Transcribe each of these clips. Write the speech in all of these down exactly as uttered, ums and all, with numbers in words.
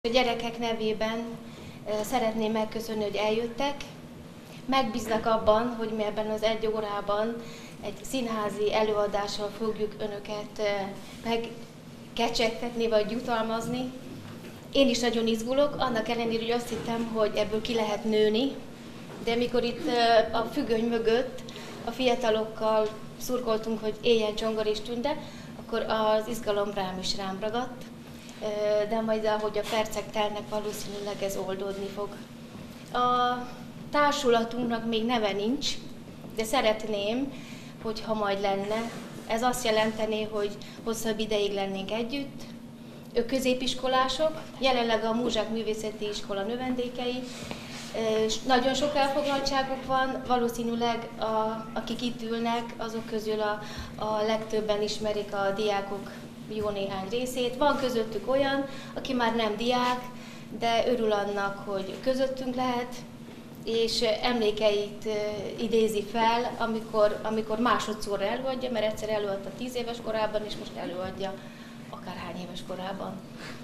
A gyerekek nevében szeretném megköszönni, hogy eljöttek. Megbíznak abban, hogy mi ebben az egy órában egy színházi előadással fogjuk önöket megkecsegtetni vagy jutalmazni. Én is nagyon izgulok, annak ellenére, hogy azt hittem, hogy ebből ki lehet nőni, de mikor itt a függöny mögött a fiatalokkal szurkoltunk, hogy éljen Csongor és Tünde, akkor az izgalom rám is rám ragadt. De majd ahogy a percek telnek, valószínűleg ez oldódni fog. A társulatunknak még neve nincs, de szeretném, hogyha majd lenne. Ez azt jelenteni, hogy hosszabb ideig lennénk együtt. Ők középiskolások, jelenleg a Múzsák Művészeti Iskola növendékei. Nagyon sok elfoglaltságuk van, valószínűleg a, akik itt ülnek, azok közül a, a legtöbben ismerik a diákok jó néhány részét. Van közöttük olyan, aki már nem diák, de örül annak, hogy közöttünk lehet, és emlékeit idézi fel, amikor, amikor másodszorra előadja, mert egyszer előadta tíz éves korában, és most előadja akárhány éves korában.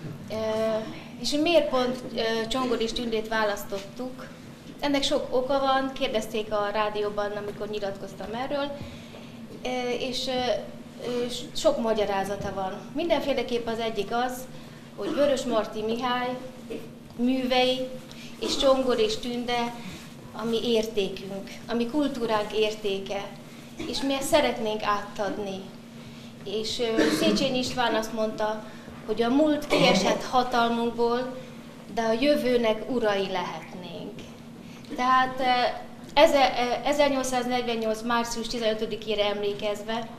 És miért pont Csongor és Tündét választottuk? Ennek sok oka van, kérdezték a rádióban, amikor nyilatkoztam erről, és sok magyarázata van. Mindenféleképp az egyik az, hogy Vörösmarty Mihály művei és Csongor és Tünde a mi értékünk, a mi kultúránk értéke, és mi ezt szeretnénk átadni. És Széchenyi István azt mondta, hogy a múlt kiesett hatalmunkból, de a jövőnek urai lehetnénk. Tehát ezernyolcszáznegyvennyolc. március tizenötödikére emlékezve,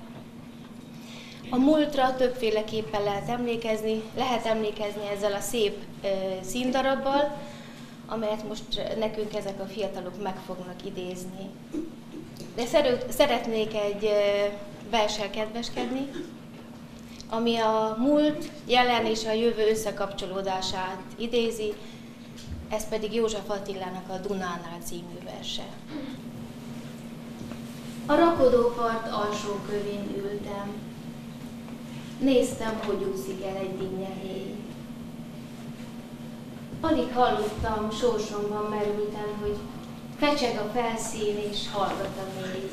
a múltra többféleképpen lehet emlékezni, lehet emlékezni ezzel a szép uh, színdarabbal, amelyet most nekünk ezek a fiatalok meg fognak idézni. De szeretnék egy uh, verssel kedveskedni, ami a múlt, jelen és a jövő összekapcsolódását idézi, ez pedig József Attilának a Dunánál című verse. A rakodópart alsó kövén ültem, néztem, hogy úszik el egy dinnyehéj. Alig hallottam, sorsomban merültem, hogy fecseg a felszín és hallgat a mély.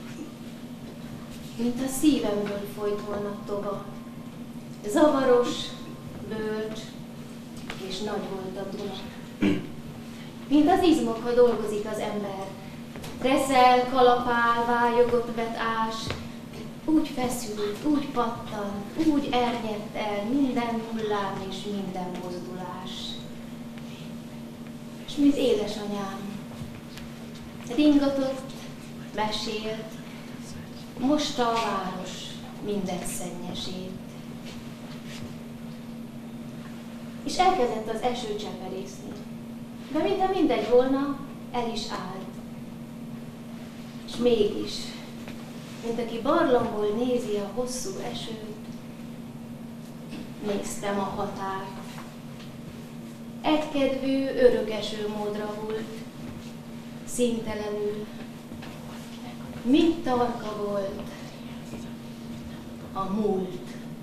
Mint a szívemből folyt volna toba, zavaros, bölcs és nagy volt a Duna. Mint az izmokba dolgozik az ember, reszel, kalapál, vályogott vet ás, úgy feszült, úgy pattan, úgy ernyett el minden hullám és minden mozdulás. És mint édesanyám, ringatott, mesélt, mosta a város minden szennyesét. És elkezdett az eső cseperészni, de mintha mindegy volna, el is állt. És mégis, mint aki barlangból nézi a hosszú esőt, néztem a határt. Egykedvű, örök esőmódra volt, színtelenül, mint tarka volt a múlt.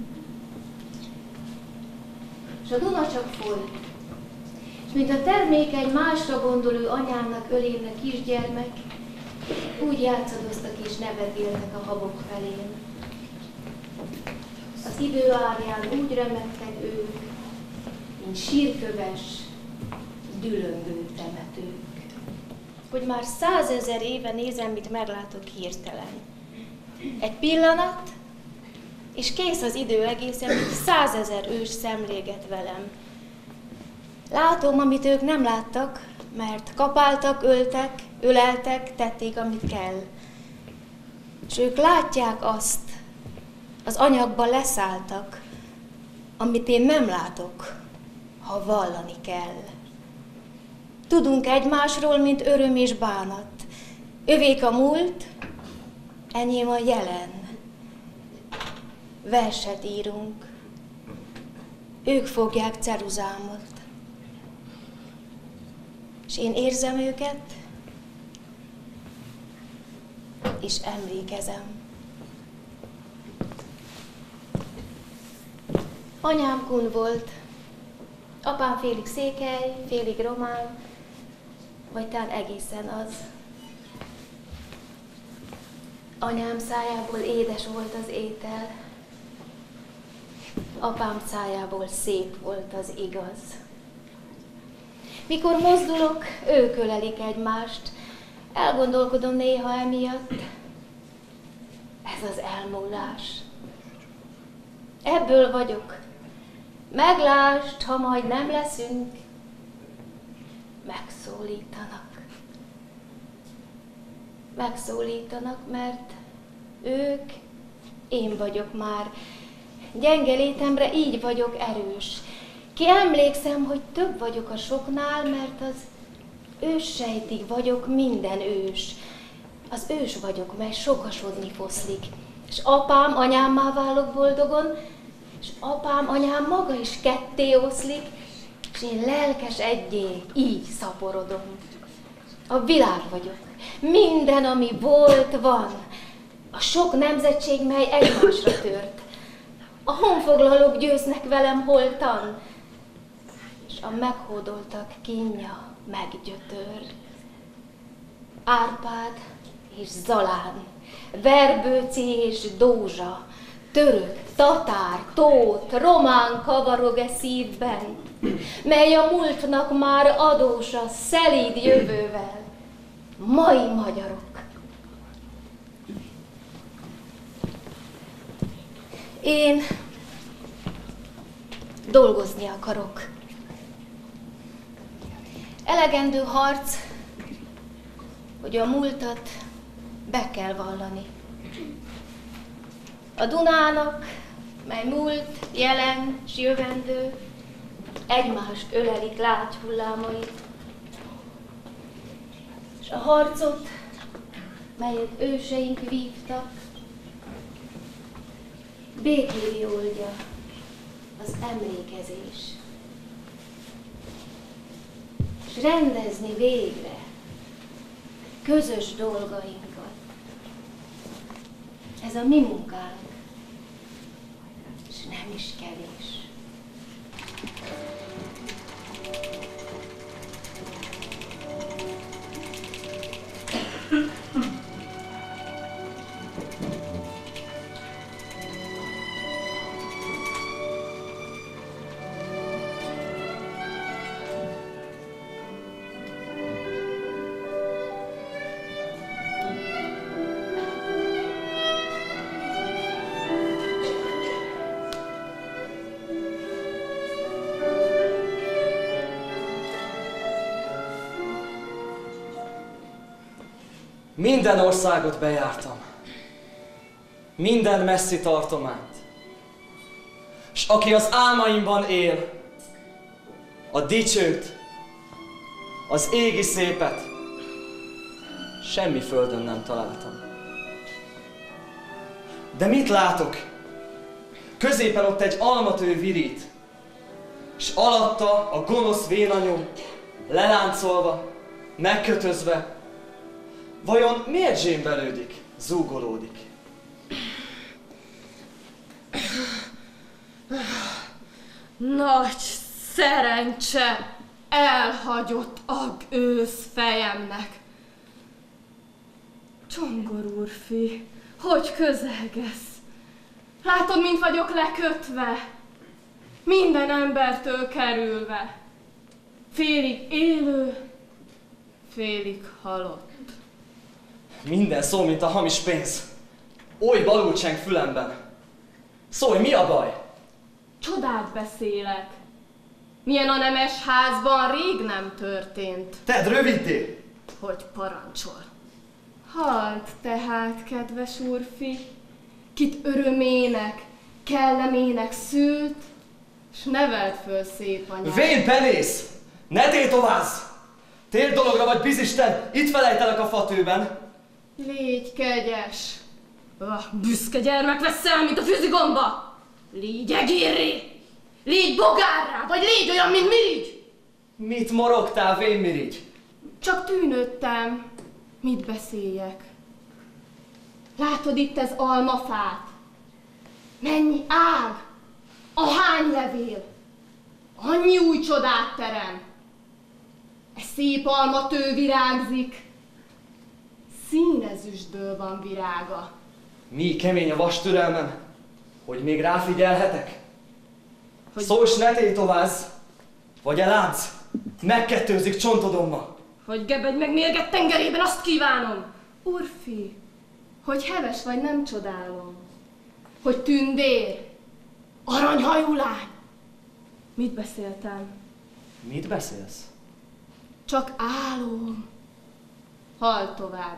És a Duna csak folyt, és mint a termékeny, másra gondoló anyámnak ölén a kisgyermek, úgy játszadoztak és nevetéltek a habok felén. Az idő árján úgy remektek ők, mint sírköves, dülöngő temetők. Hogy már százezer éve nézem, mit meglátok hirtelen. Egy pillanat, és kész az idő egészen, mint százezer ős szemléget velem. Látom, amit ők nem láttak, mert kapáltak, öltek, öleltek, tették, amit kell. És ők látják azt, az anyagba leszálltak, amit én nem látok, ha vallani kell. Tudunk egymásról, mint öröm és bánat. Övék a múlt, enyém a jelen. Verset írunk, ők fogják ceruzámot. És én érzem őket, és emlékezem. Anyám kun volt, Apám félig székely, félig román, vagy talán egészen az. Anyám szájából édes volt az étel, apám szájából szép volt az igaz. Mikor mozdulok, ők ölelik egymást, elgondolkodom néha emiatt. Ez az elmúlás. Ebből vagyok. Meglásd, ha majd nem leszünk, megszólítanak. Megszólítanak, mert ők, én vagyok már. Gyenge létemre így vagyok erős. Ki emlékszem, hogy több vagyok a soknál, mert az őssejtig vagyok minden ős. Az ős vagyok, mely sokasodni foszlik. És apám, anyámmá válok boldogon, és apám, anyám maga is ketté oszlik, és én lelkes egyé, így szaporodom. A világ vagyok. Minden, ami volt, van. A sok nemzetség, mely egymásra tört. A honfoglalók győznek velem holtan, és a meghódoltak kínja meggyötör. Árpád és Zalán, Verbőci és Dózsa, török, tatár, tót, román kavarog e szívben, mely a múltnak már adós a szelíd jövővel. Mai magyarok. Én dolgozni akarok. Elegendő harc, hogy a múltat be kell vallani. A Dunának, mely múlt, jelen s jövendő, egymást ölelik lágy hullámait. És a harcot, melyet őseink vívtak, békéri oldja az emlékezés. És rendezni végre közös dolgainkat. Ez a mi munkánk, és nem is kevés. Minden országot bejártam, minden messzi tartományt, s aki az álmaimban él, a dicsőt, az égi szépet, semmi földön nem találtam. De mit látok? Középen ott egy almatő virít, s alatta a gonosz vénanyó, leláncolva, megkötözve. Vajon miért zsémbelődik, zúgolódik? Nagy szerencse elhagyott ag ősz fejemnek. Csongor úrfi, hogy közelgesz? Látod, mint vagyok lekötve, minden embertől kerülve. Félig élő, félig halott. Minden szó, mint a hamis pénz. Oly balul cseng fülemben. Szólj, mi a baj? Csodát beszélek. Milyen a nemes házban rég nem történt. Tedd röviddé! Hogy parancsol. Halt tehát, kedves úrfi, kit örömének, kellemének szült, s nevelt föl szép anyát. Vén penész! Ne tétovázz! Tér dologra vagy, bizisten, itt felejtelek a fatőben. Légy kegyes! Ah, büszke gyermek veszel, mint a füzigomba! Légy egérré! Légy bogárrá, vagy légy olyan, mint mirigy! Mit morogtál, vén mirigy? Csak tűnődtem. Mit beszéljek? Látod itt ez almafát? Mennyi ág! Ahány levél! Annyi új csodát terem. E szép almatő virágzik. Színezüstből van virága. Mi kemény a vas türelmem, hogy még ráfigyelhetek? Hogy... Szólj, s ne tétovázz, vagy a lánc megkettőzik csontodomba. Hogy gebedj meg mérget tengerében, azt kívánom. Úrfi, hogy heves vagy, nem csodálom. Hogy tündér, aranyhajú lány. Mit beszéltem? Mit beszélsz? Csak álom. Halld tovább.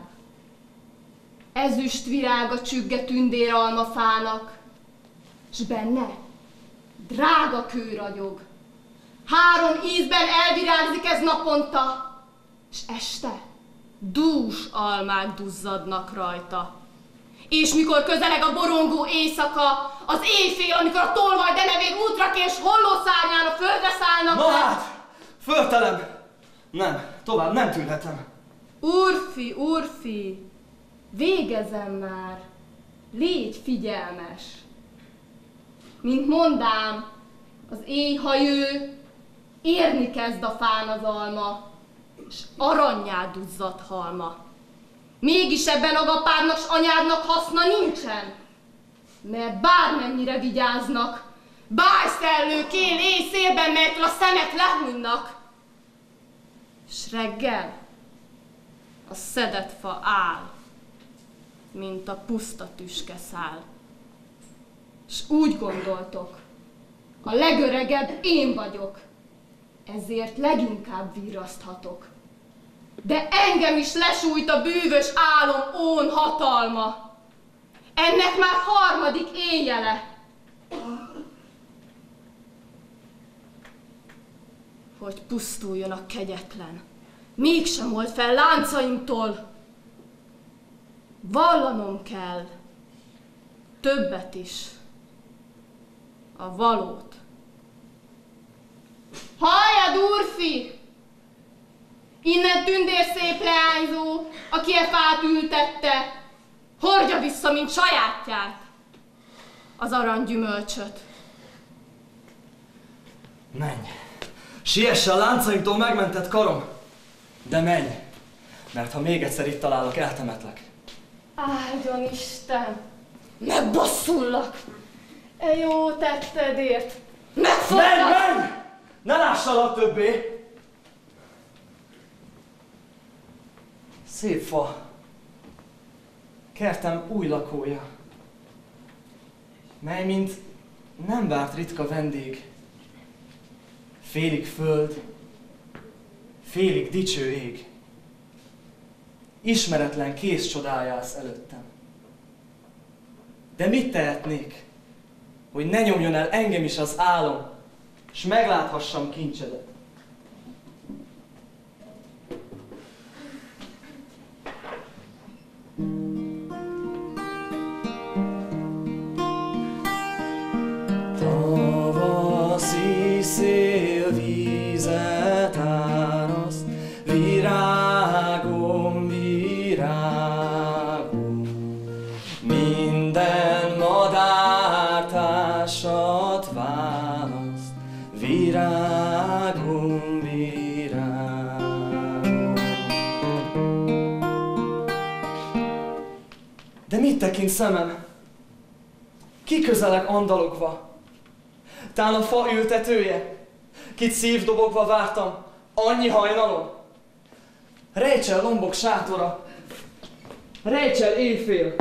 Ezüst virága csügge tündér almafának, s benne drága kő ragyog. Három ízben elvirágzik ez naponta, s este dús almák duzzadnak rajta. És mikor közeleg a borongó éjszaka, az éjfél, amikor a tolvaj denevér útraként s hollószárnyán a földre szállnak Na le. hát, föltelem! Nem, tovább nem tűrhetem. Úrfi, úrfi, végezem már, légy figyelmes. Mint mondám, az éj, ha jő, érni kezd a fán az alma, s arannyá duzzad halma. Mégis ebben agapádnak s anyádnak haszna nincsen, mert bármennyire vigyáznak, bájszellő kél éjszélben, melytől a szemet lehújnak. S reggel a szedett fa áll, mint a puszta tüskeszál. S úgy gondoltok, a legöregebb én vagyok, ezért leginkább virraszthatok. De engem is lesújt a bűvös álom ón hatalma. Ennek már harmadik éjjele. Hogy pusztuljon a kegyetlen, mégsem old fel láncaimtól. Vallanom kell többet is, a valót. Halljad, úrfi! Innen tündér szép leányzó, aki e fát ültette, hordja vissza, mint sajátját, az aranygyümölcsöt. Menj! Siesse a láncaimtól megmentett karom! De menj! Mert ha még egyszer itt találok, eltemetlek. Áldjon Isten! Megbosszullak! E jó tettedért! Megfoglak! Menj, menj! Ne lássalak többé! Szép fa. Kertem új lakója, mely mint nem várt ritka vendég. Félig föld, félig dicső ég. Ismeretlen kéz csodájász előttem. De mit tehetnék, hogy ne nyomjon el engem is az álom, s megláthassam kincsedet? Tavaszi szél vízet áraszt, virágom, virágom. Minden madártársat választ, virágom, virágom. De mit tekint szemem? Ki közeleg andalogva? Tán a fa ültetője, kit szívdobogva vártam annyi hajnalon? Rejts el lombok sátora, rejts el éjfél,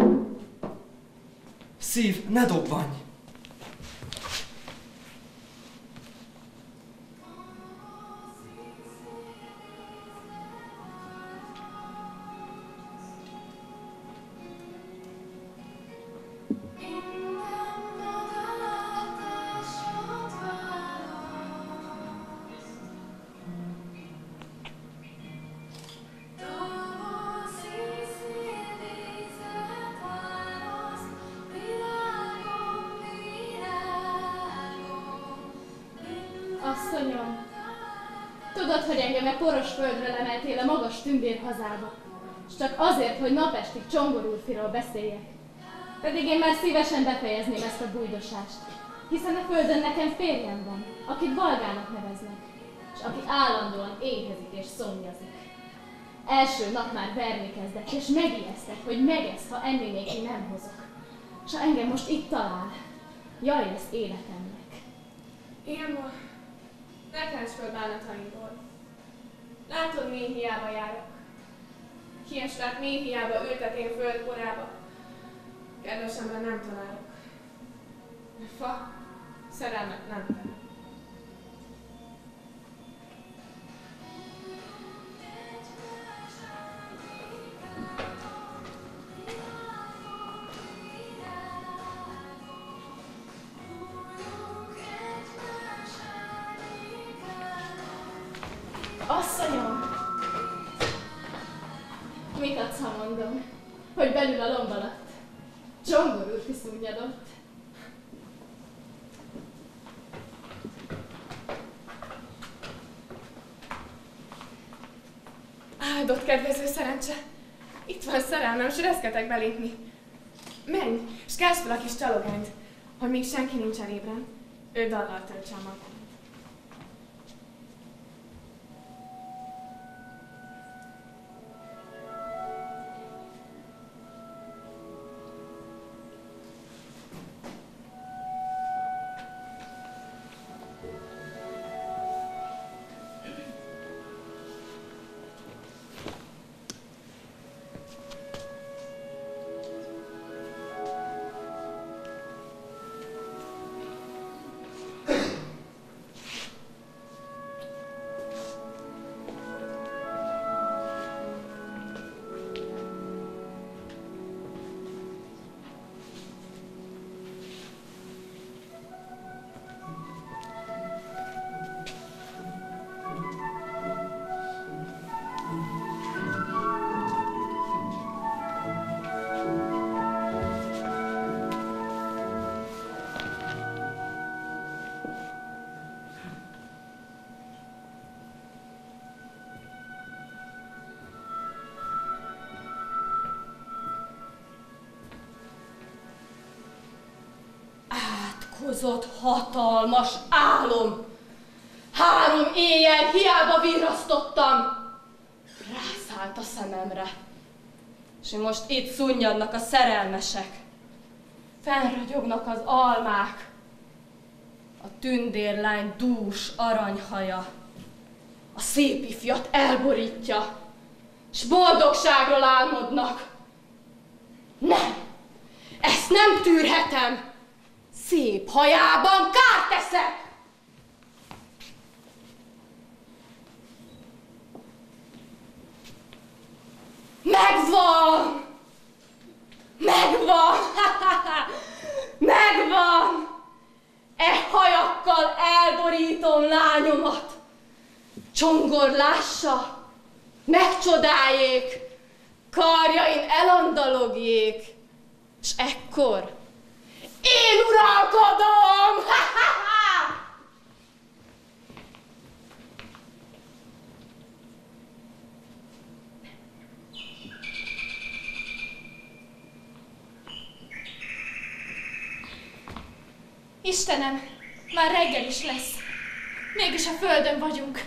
szív, ne dobbanj! Asszonyom, tudod, hogy engem e poros földre lemeltél a magas tündér hazába, s csak azért, hogy napestig Csongor úrfiról beszéljek. Pedig én már szívesen befejezném ezt a bújdosást. hiszen a földön nekem férjem van, akit Valgának neveznek, és aki állandóan éhezik és szomjazik. Első nap már verni kezdett, és megijesztek, hogy megesz, ha enni néki nem hozok. S ha engem most itt talál, jaj lesz életemnek. Ilma, ne kelts föl bánataimból. Látod, mi hiába járok. Kiesett mi hiába ültet én földkorába. Kedvesemben nem találok. A fa szerelmet nem tehet. Asszonyom! Mit adsz, ha mondom, hogy belül a lomb alatt Csongor úr kiszunnyadott? Áldott kedvező szerencse! Itt van szerelmem, s reszketek belépni. Menj, s kelts fel a kis csalogányt, hogy még senki nincsen ébren. Ő dallal töltse a magát. Átkozott hatalmas álom! Három éjjel hiába virrasztottam! Rászállt a szememre. És most itt szunnyadnak a szerelmesek. Fennragyognak az almák. A tündérlány dús aranyhaja a szép ifjat elborítja, s boldogságról álmodnak. Nem! Ezt nem tűrhetem! Szép hajában kárt teszek! Megvan! Megvan! Megvan! E hajakkal elborítom lányomat! Csongor lássa, megcsodáljék, karjain elandalogjék, s ekkor én uralkodom! Istenem, már reggel is lesz. Mégis a földön vagyunk.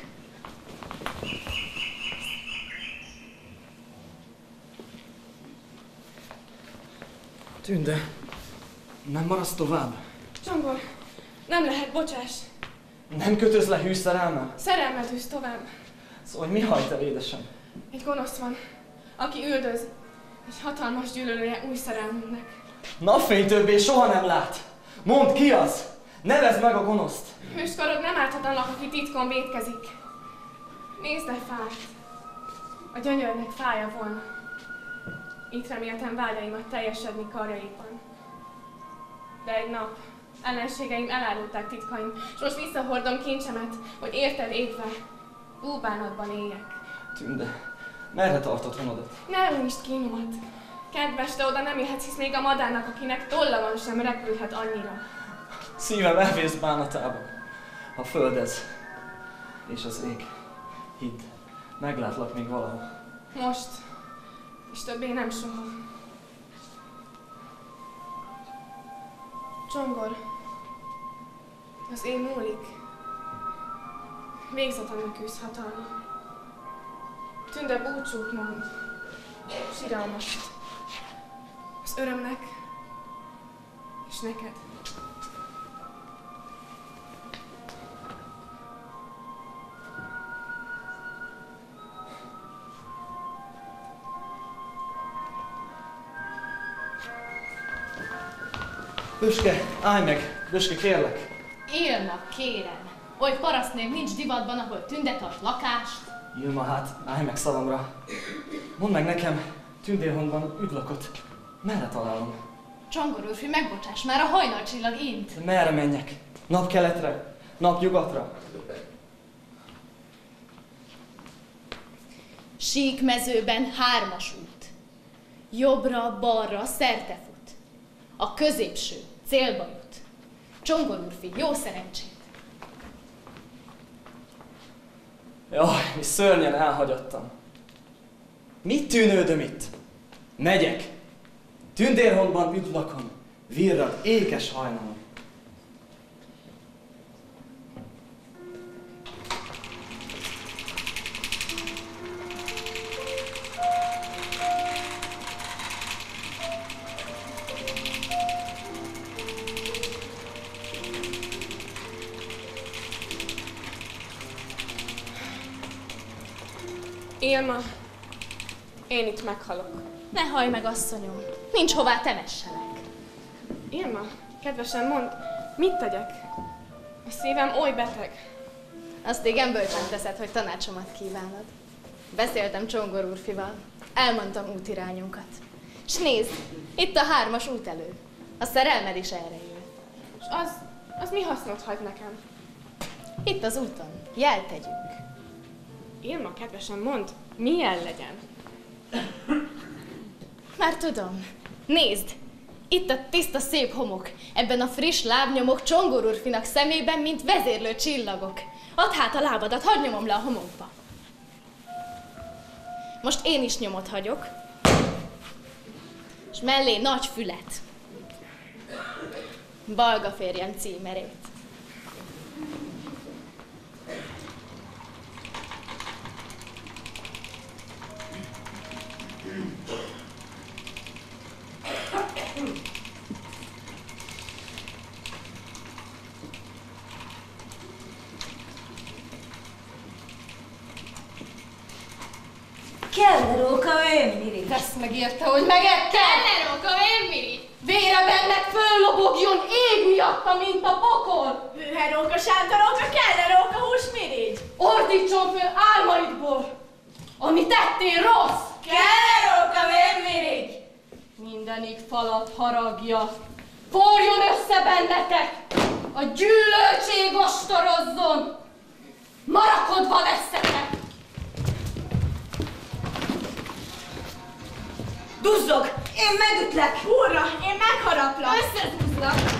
Tünde, nem maradsz tovább? Csongor, nem lehet, bocsáss. Nem kötöz le hű szerelmem? Szerelmet űz tovább. Szóval mi hajt el, édesem? Egy gonosz van, aki üldöz, egy hatalmas gyűlölője új szerelmünknek. Napfény többé soha nem lát! Mondd, ki az! Nevezd meg a gonoszt! Hőskarod nem árthat annak, aki titkon vétkezik. Nézd el fát. A gyönyörnek fája volna. Itt reméltem vágyaimat teljesedni karjaikban. De egy nap ellenségeim elárulták titkaim, és most visszahordom kincsemet, hogy érted égve, búbánatban éljek. Tünde, merre tartod vonadat? Ne önítsd kínomat. Kedves, de oda nem jöhetsz, hisz még a madárnak, akinek tolla van, sem repülhet annyira. Szívem elvész bánatába. A föld ez, és az ég. Hidd, meglátlak még valahol. Most, és többé nem soha. Csongor, Az én múlik. Végzett annak őszhatalma. Tünde búcsút mond, siralmasít. Az örömnek, és neked. Böske, állj meg! Böske, kérlek! Ilma, kérem! Oly parasztnév nincs divatban, ahol Tünde tart lakást. Ilma, hát állj meg szavamra. Mondd meg nekem, Tündérhondban üdlakot. Merre találom? Csongor úrfi, megbocsáss, már a hajnalcsillag int. Merre menjek? Napkeletre? Napnyugatra? Síkmezőben hármas út. Jobbra-balra szerte fut. A középső célba jut. Csongor úrfi, jó szerencsét! Jaj, mi szörnyen elhagyottam. Mit tűnődöm itt? Megyek. Tündérhondban üdlakon, virrad ékes hajnalon. Ilma, én itt meghalok. Ne hallj meg, asszonyom, nincs hová temesselek. Ilma, kedvesen mondd, mit tegyek? A szívem oly beteg. Azt igen bölcsen teszed, hogy tanácsomat kívánod. Beszéltem Csongor úrfival, elmondtam útirányunkat. S nézd, itt a hármas út elő. A szerelmed is erre jön. És az, az mi hasznot hagy nekem? Itt az úton, jelt tegyünk. Ilma, kedvesen mondd, milyen legyen? Már tudom. Nézd! Itt a tiszta szép homok, ebben a friss lábnyomok Csongor úrfinak szemében, mint vezérlő csillagok. Add hát a lábadat, hadd nyomom le a homokba. Most én is nyomot hagyok. És mellé nagy fület. Balga férjem címerét. Kell róka önmiri. Ezt megérte, hogy megette! Kelle róka, önmiri! Vére bennek föllobogjon, ég miatta, mint a pokol! Hőheróka, sántaróka, kelle róka, húsmirigy. Ordítson föl álmaidból! Ami tettél rossz! Kelle róka, önmirigy. Mindenig falat haragja. Forjon össze bennetek! A gyűlöltség ostorozzon! Marakodva leszetek! Duzzog! Én megütlek! Hurra! Én megharaplak! Összezúzlak!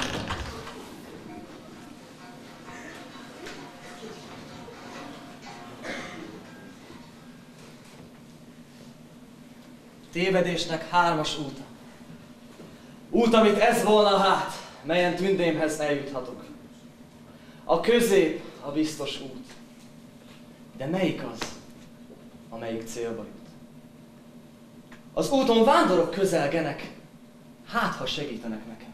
Tévedésnek hármas úta. Út, amit ez volna hát, melyen Tündémhez eljuthatok. A közép a biztos út. De melyik az, amelyik célba jut? Az úton vándorok közelgenek, hát ha segítenek nekem.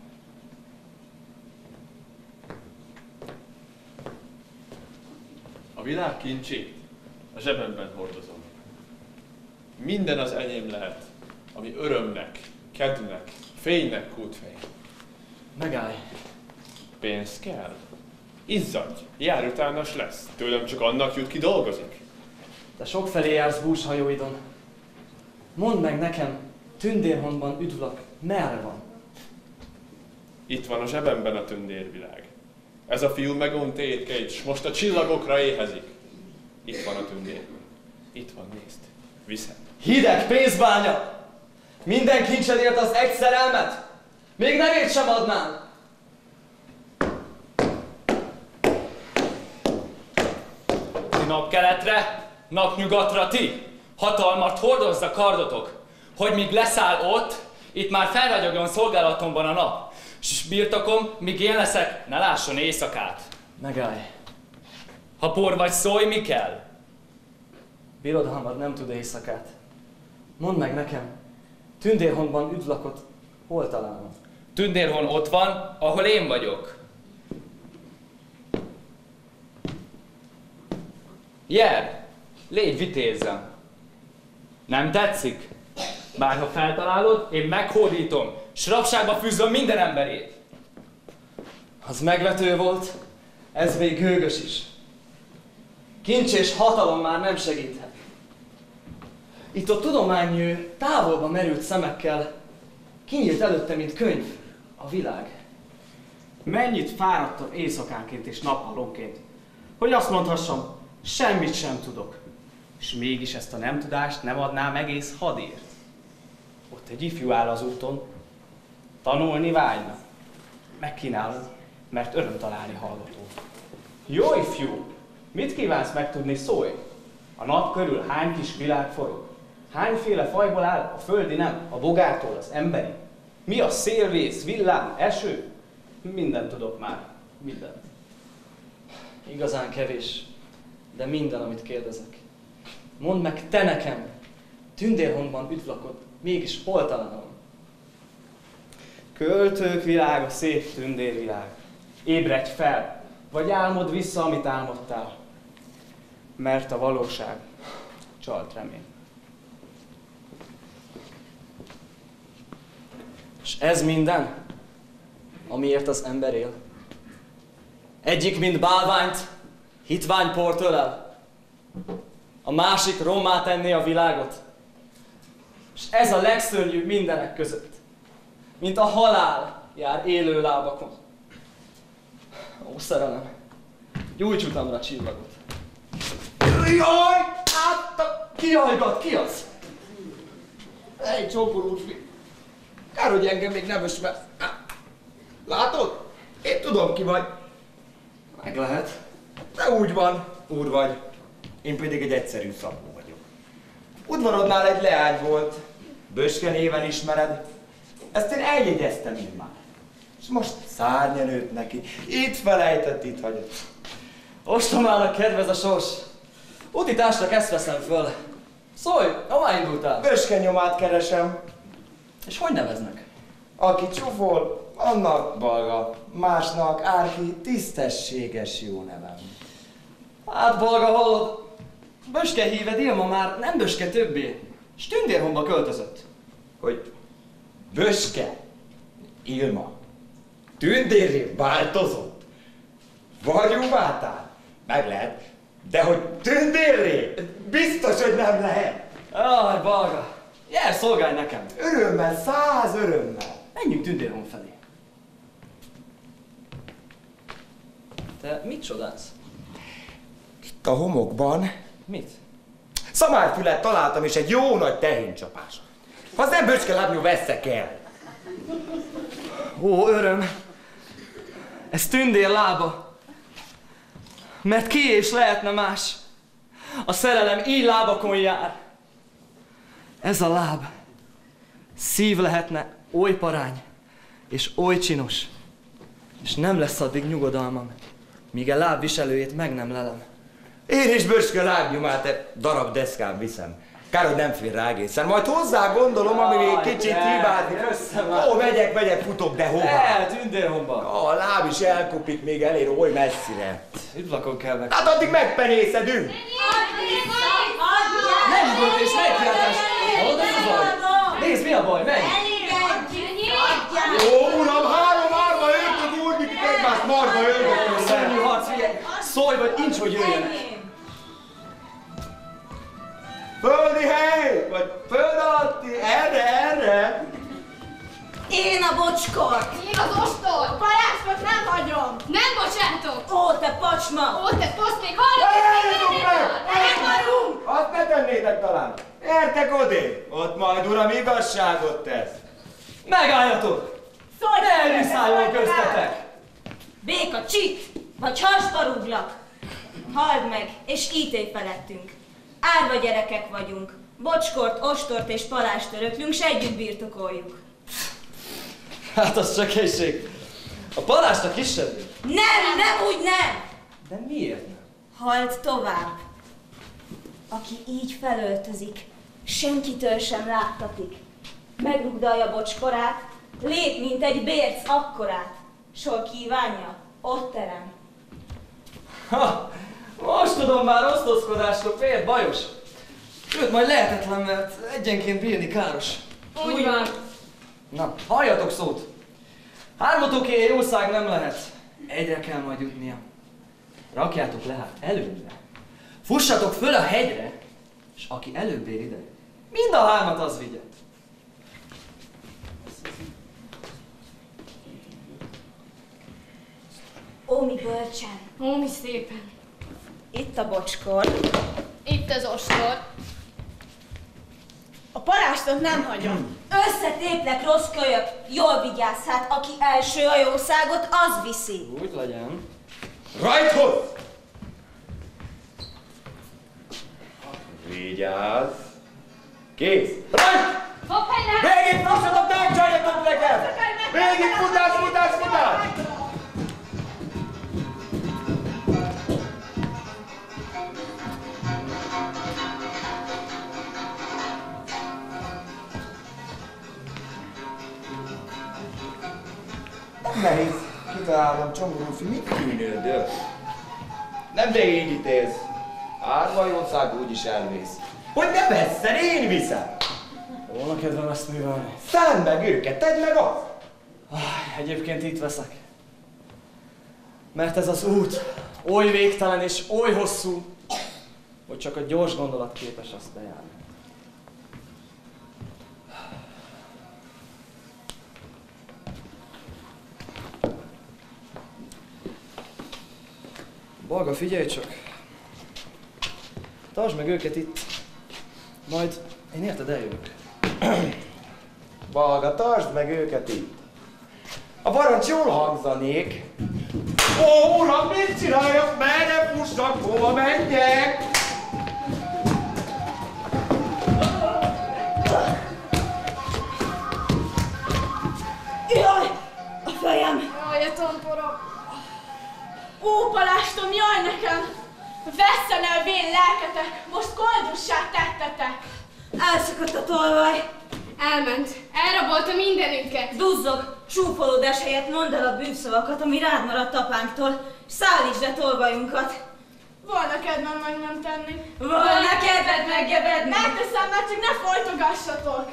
A világ kincsét a zsebemben hordozom. Minden az enyém lehet, ami örömnek, kedvnek, fénynek kútfej. Megállj! Pénz kell? Izzadj, jár utánas lesz, tőlem csak annak jut, ki dolgozik. Te sokfelé jársz búshajóidon. Mondd meg nekem, Tündérhondban üdvlak, merre van? Itt van a zsebemben a tündérvilág. Ez a fiú megunt étkeit, s most a csillagokra éhezik. Itt van a tündér. Itt van, nézd. Viszed. Hideg pénzbánya! Minden kincsedért az egy szerelmet? Még nevét sem adnám! Ti napkeletre, napnyugatra ti! Hatalmat hordozza kardotok, hogy míg leszáll ott, itt már felragyogjon szolgálatomban a nap. S birtokom, míg én leszek, ne lásson éjszakát. Megállj. Ha por vagy, szólj, mi kell. Birodalmad nem tud éjszakát. Mondd meg nekem, Tündérhonban üdvlakot hol találom? Tündérhon ott van, ahol én vagyok. Jer, légy vitézzem. Nem tetszik? Bárha feltalálod, én meghódítom, s rabságba fűzöm minden emberét. Az megvető volt, ez még gőgös is. Kincs és hatalom már nem segíthet. Itt a tudományű, távolba merült szemekkel kinyílt előtte, mint könyv, a világ. Mennyit fáradtam éjszakánként és nappalonként, hogy azt mondhassam, semmit sem tudok. És mégis ezt a nem tudást nem adnám egész hadért. Ott egy ifjú áll az úton, tanulni vágyna. Megkínálom, mert öröm találni hallgató. Jó ifjú, mit kívánsz megtudni, szólj? A nap körül hány kis világ forog? Hányféle fajból áll a földi nem, a bogártól az emberi? Mi a szélvész, villám, eső? Mindent tudok már, mindent. Igazán kevés, de minden, amit kérdezek. Mondd meg te nekem, Tündérhonban üdvlakot mégis hol találom? Költők világa, szép tündérvilág. Ébredj fel, vagy álmod vissza, amit álmodtál. Mert a valóság csalt remény. És ez minden, amiért az ember él? Egyik, mint bálványt, hitványport ölel. A másik rommá tenné a világot. És ez a legszörnyűbb mindenek között. Mint a halál jár élő lábakon. Ó, szerelem, gyújts utamra csillagot. Jaj! Hát, ki hajgat? Ki az? Egy csókor úrfi. Kár, hogy engem még nem ismersz. Látod? Én tudom, ki vagy. Meg lehet. De úgy van, úr vagy. Én pedig egy egyszerű szabó vagyok. Udvarodnál egy leány volt. Böske néven ismered. Ezt én eljegyeztem én már. És most szárnya nőtt neki. Itt felejtett, itt hagyott. Ostomának kedvez a sors. Utitásnak ezt veszem föl. Szólj, hová indultál? Böske nyomát keresem. És hogy neveznek? Aki csúfol, annak balga, másnak árki tisztességes jó nevem. Hát, balga, hallod? Böske híved Ilma már nem Böske többé. S Tündérhonba költözött. Hogy Böske? Ilma? Tündérré változott? Varjú váltál? Meg lehet. De hogy tündérré? Biztos, hogy nem lehet. Aj, balga. Jel, szolgálj nekem. Örömmel, száz örömmel. Menjünk Tündérhon felé. Te mit csodálsz? Itt a homokban Mit? szamárfület találtam és egy jó nagy tehéncsapás. Ha az nem Böcske lábnyú, veszek el. Ó, öröm. Ez Tündér lába. Mert ki és lehetne más? A szerelem így lábakon jár. Ez a láb szív lehetne oly parány és oly csinos, és nem lesz addig nyugodalmam, míg a láb viselőjét meg nem lelem. Én is Böcske lábnyomát egy darab deszkán viszem. Kár, hogy nem fér rá egészen. Majd hozzá gondolom, ami még kicsit hibázik. Ó, megyek, megyek, futok, de hová? El, Tündérhonba. A láb is elkopik, még elér oly messzire. Üdvakon kell meg. Hát addig megpenészedünk. Menj volt és menj, kiáltás! Hallod, ez a baj? Nézd, mi a baj? Menj! Ó, uram, három árva öltök úr, mikor egymást marba öltök. Szörnyű harc, figyelj! Szólj, vagy incs, hogy jöjjenek! Földi hely, vagy föld alatti, erre, erre. Én a bocskor! Én az ostor! A pajácsot nem hagyom! Nem bocsátok! Ó, te pacsma! Ó, te foszték, hallod? Álljatok meg! Nem vagyunk! Azt ne tennétek talán. Értek odébb, ott majd uram igazságot tesz. Megálljatok! Szólj! Ne elviszálljon köztetek! Béka, csit! Vagy hasba rúglak! Halld meg, és ítélj felettünk. Árva gyerekek vagyunk. Bocskort, ostort és palást öröklünk, s együtt birtokoljuk. Hát az csak egység. A palást a kisebbik. Nem, nem úgy nem! De miért nem? Halld tovább. Aki így felöltözik, senkitől sem láttatik. Megrugdalja bocskorát, lép, mint egy bérc akkorát. S hol kívánja, ott terem. Ha, most tudom már osztozkodástok, miért bajos? Sőt, majd lehetetlen, mert egyenként bírni káros. Úgy van. Na, halljatok szót! Hármatoké jószág nem lehet. Egyre kell majd jutnia. Rakjátok le hát előbbre. Fussatok föl a hegyre, és aki előbb ér ide, mind a hármat az vigye. Ó, mi bölcsen. Ó, mi szépen. Itt a bocskor. Itt az ostor. A parástot nem hagyom. Összetéplek, rossz kölyök. Jól vigyázz, hát aki első a jószágot, az viszi. Úgy legyen. Rajthoz! Vigyázz! Kész! Rajt! Hoppá! Végig fussatok, megcsaljatok nekem! Végig futás, futás, futás! Nehéz kitalálnom, csongorúfi, mit tűnődök? Nem végigítélsz. Árva jószág úgyis elmész. Hogy ne vesszen, én viszem! Volna kedvem ezt művelni. Szánd meg őket, tedd meg azt! Áj, egyébként itt veszek. Mert ez az út oly végtelen és oly hosszú, hogy csak a gyors gondolat képes azt bejárni. Balga, figyelj csak! Tartsd meg őket itt, majd én érted eljövök. Balga, tartsd meg őket itt. A parancs jól hangzanék. Ó, uram, mit csináljak? Merre fussak, hova menjek? Jaj, a fejem! Jaj, a tomporom. Ó, palástom, jaj nekem! Vesszen el vén lelketek, most koldussá tettetek! Elszakadt a tolvaj. Elment, elrabolta mindenünket. Duzzog, csúfolódás helyett mondd el a bűvszavakat, ami rád maradt apánktól, s szállítsd le tolvajunkat. Volna kedvem meg nem tenni. Volna kedved meggebedni. Megteszem, mert csak ne folytogassatok.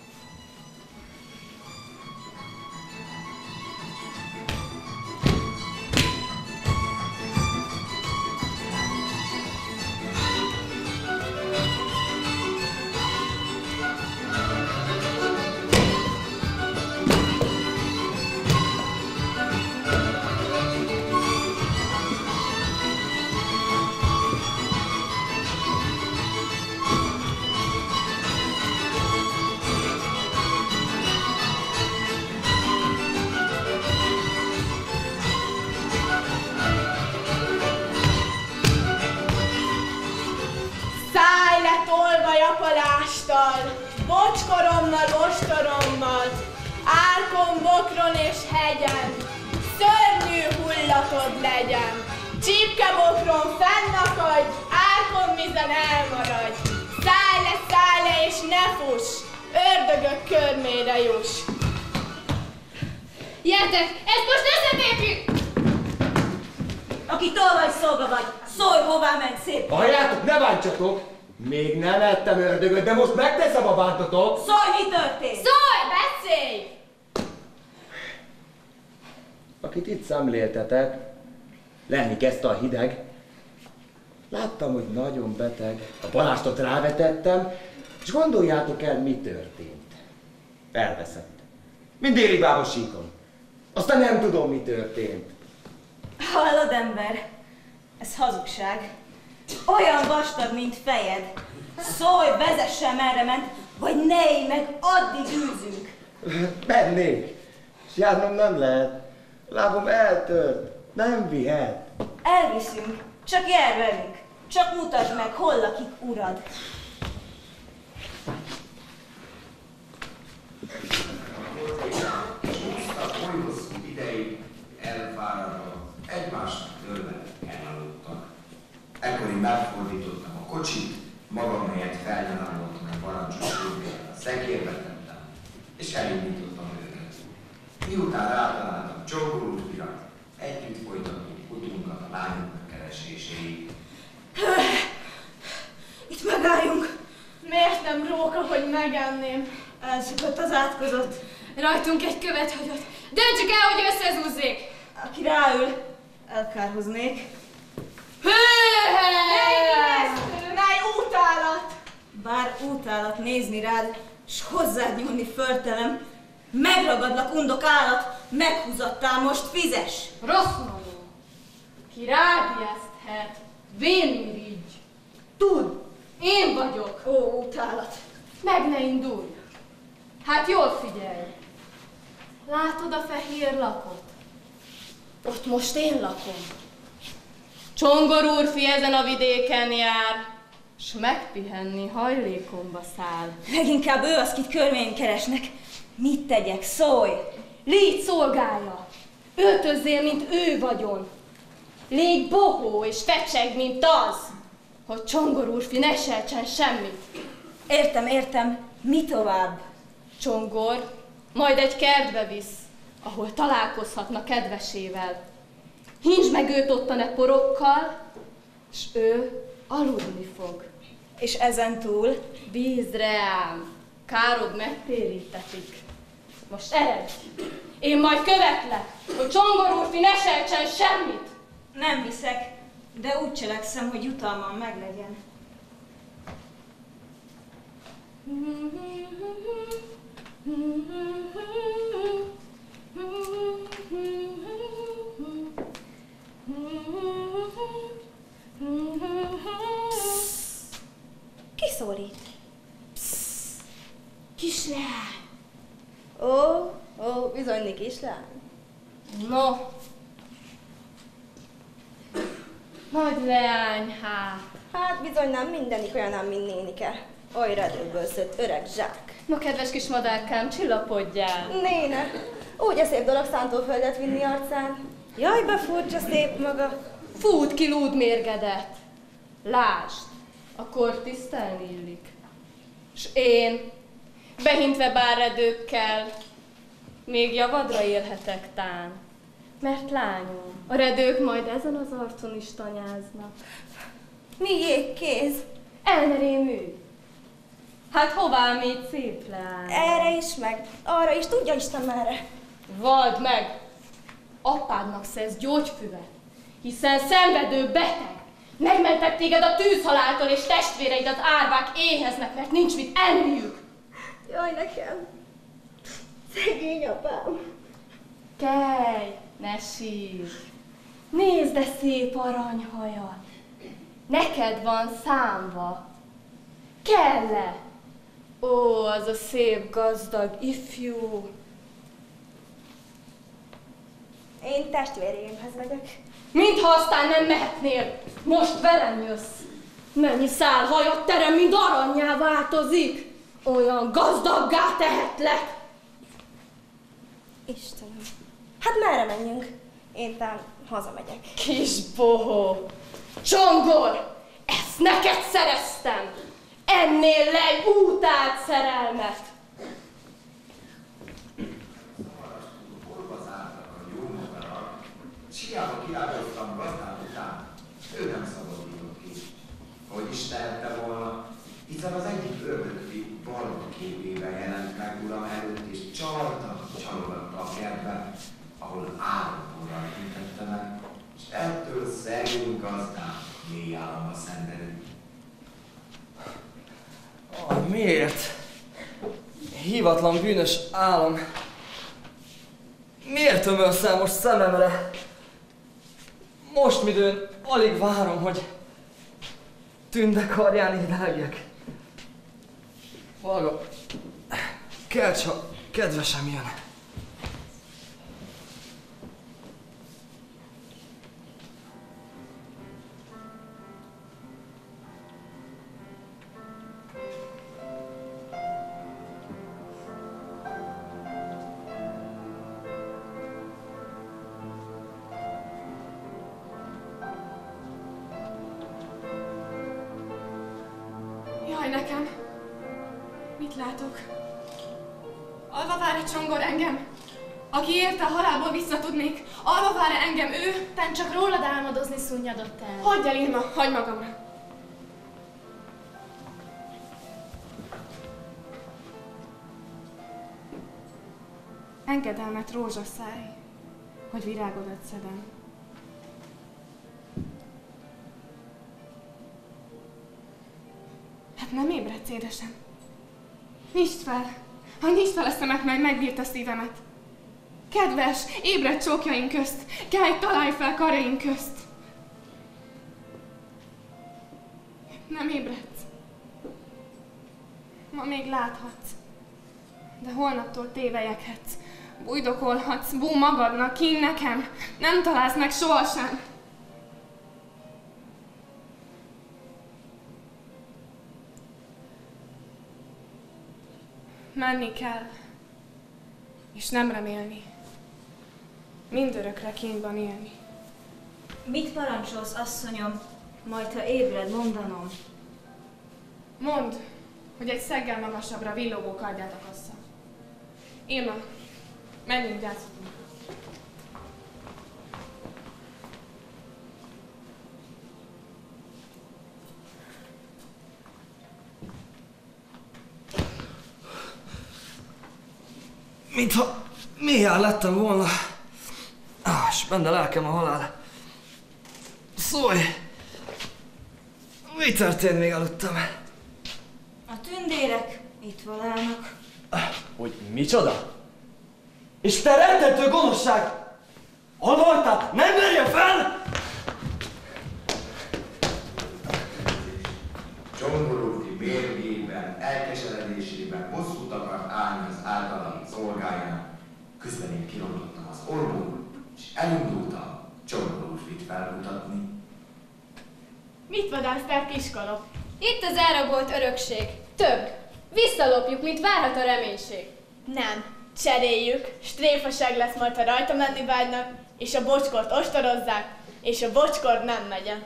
Japalástal, bocskorommal, ostorommal, árkon, bokron és hegyen, szörnyű hullatod legyen. Csípkebokron fennakadj, árkon vizen elmaradj. Szállj le, szállj le és ne fuss, ördögök körmére juss. Gyertek, ezt most összetépjük! Aki tolvaj szolga vagy, szólj, hová ment szép. Halljátok, ne bántsatok! Még nem ettem ördögöt, de most megteszem, a bántatok! Szólj, mi történt? Szólj, beszélj! Akit itt szemléltetek, lenni kezdte a hideg. Láttam, hogy nagyon beteg. A palástot rávetettem, és gondoljátok el, mi történt. Elveszett. Mind déli bába síkon. Aztán nem tudom, mi történt. Hallod, ember? Ez hazugság. Olyan vastag, mint fejed. Szólj, vezessen, merre ment, vagy ne élj meg, addig űzünk. Mennék, és járnom nem lehet. Lábom eltört, nem vihet. Elviszünk, csak jár velünk. Csak mutasd meg, hol lakik urad. Oly hosszú ideig megfordítottam a kocsit, magam helyett felnyomoltam egy parancsos úrvére a szekérbe tettem, és elindítottam őket. Miután rátaláltam Csongor úrfira, együtt folytattuk utunkat a lányok kereséséig. Itt megálljunk! Miért nem róka, hogy megenném? Elszökött az átkozott. Rajtunk egy követ hagyott. Döntsük el, hogy összezúzzék! Aki ráül, elkárhoznék. Mely útálat! Bár útálat nézni rád, s hozzád nyúlni förtelem, megragadlak, undok állat, meghúzattál, most fizes! Rossz mondom. Ki rád ijeszthet, vénmirigy. Tudd, én vagyok. Ó, utálat! Meg ne indulj. Hát jól figyelj. Látod a fehér lakot? Ott most én lakom. Csongor úrfi ezen a vidéken jár, s megpihenni hajlékomba száll. Leginkább ő az, kit körmén keresnek. Mit tegyek? Szólj! Légy szolgája! Öltözzél, mint ő vagyon! Légy bohó és fecseg, mint az, hogy Csongor úrfi ne sejtsen semmit. Értem, értem. Mi tovább? Csongor majd egy kertbe visz, ahol találkozhatna kedvesével. Hínsd meg őt ottan e porokkal, s ő aludni fog. És ezen túl? Bízz rám, károd megtérítetik. Most eredj! Én majd követlek, hogy Csongor úrfi ne sejtsen semmit! Nem viszek, de úgy cselekszem, hogy jutalmam meglegyen. Ki szólít? Kislány! Ó, ó, bizonyni kislány. No! Nagy leány, hát! Hát bizony nem mindenik olyan, mint nénike. Oly redőből szött öreg zsák. No, kedves kis madárkám, csillapodjál! Néne, úgy a szép dolog szántóföldet vinni arcán. Jaj, befurcsa szép maga. Fut ki lúd mérgedet! Lásd, akkor tisztelni illik. S én, behintve bárredőkkel, még javadra élhetek tán. Mert lányom, a redők majd ezen az arcon is tanyáznak. Mi jégkéz? Elnerémű. Hát hová még szép lány? Erre is meg, arra is, tudja Isten merre. Vald meg! Apádnak szerz gyógyfüvet, hiszen szenvedő beteg. Megmentett téged a tűzhaláltól, és testvéreid az árvák éheznek, mert nincs mit enniük. Jaj, nekem. Szegény apám. Kelj, ne sírj. Nézd, de szép aranyhajad. Neked van számva. Kell-e? Ó, az a szép gazdag ifjú. Én testvéreimhez megyek. Mintha aztán nem mehetnél. Most velem jössz. Mennyi szál hajad terem, mint arannyá változik. Olyan gazdaggá tehetlek. Istenem. Hát merre menjünk? Én tán hazamegyek. Kis bohó. Csongor, ezt neked szereztem. Ennél le egy útált szerelmet. Hiába királyoztam gazdát után, ő nem szabadított ki. Hogy is tehette volna, hiszen az egyik ördögfi valódi képében jelent meg uram előtt, és csalta, csalogatta a kertben, ahol állatúrral hintette meg, és ettől szegény gazdán mély álomba szenvedett. Ah, miért? Hívatlan bűnös álom. Miért ömölsz el most szememre? Most midőn alig várom, hogy Tünde karján édelgek. Valga, kelts, ha kedvesem jön. baj nekem? Mit látok? Alva vár egy csongor engem, aki érte a halálból visszatudnék. Alva vár engem ő. Tán csak rólad álmodozni szunnyadott el. Hagyj el, Irma, hagyd magamra. Engedelmet rózsaszáj, hogy virágodat szedem. Hát nem ébredsz, édesem? Nyisd fel! Ha nyisd fel a szemet, mely megbírta szívemet! Kedves, ébred csókjaink közt! Kelj, találj fel karjaink közt! Nem ébredsz. Ma még láthatsz. De holnaptól tévelyeghetsz. Bújdokolhatsz, bú magadnak, kín nekem. Nem találsz meg sohasem. Menni kell, és nem remélni. Mindörökre kínban élni. Mit parancsolsz, asszonyom, majd ha ébred, mondanom? Mondd, hogy egy szeggel magasabbra villogó kardját akassza. Irma, menjünk, gyászolunk. Mintha mélyen lettem volna. Ah, s benne lelkem a halál. Szólj! Mi történt még előttem? A tündérek itt valának. Hogy micsoda? És te rettentő gonoszság! Hallottál? Nem merje fel! Csongorúti mérgében, elkeseredésében hosszút akart állni az általam szolgájának. Közben én kirontottam az orrból, és elindultam Csongorúfit felmutatni. Mit vadásztál, kiskalap? Itt az elrabolt örökség. Több. Visszalopjuk, mint várhat a reménység. Nem. Cseréljük. Stréfaság lesz majd, ha rajta menni vágynak, és a bocskort ostorozzák, és a bocskor nem megyen.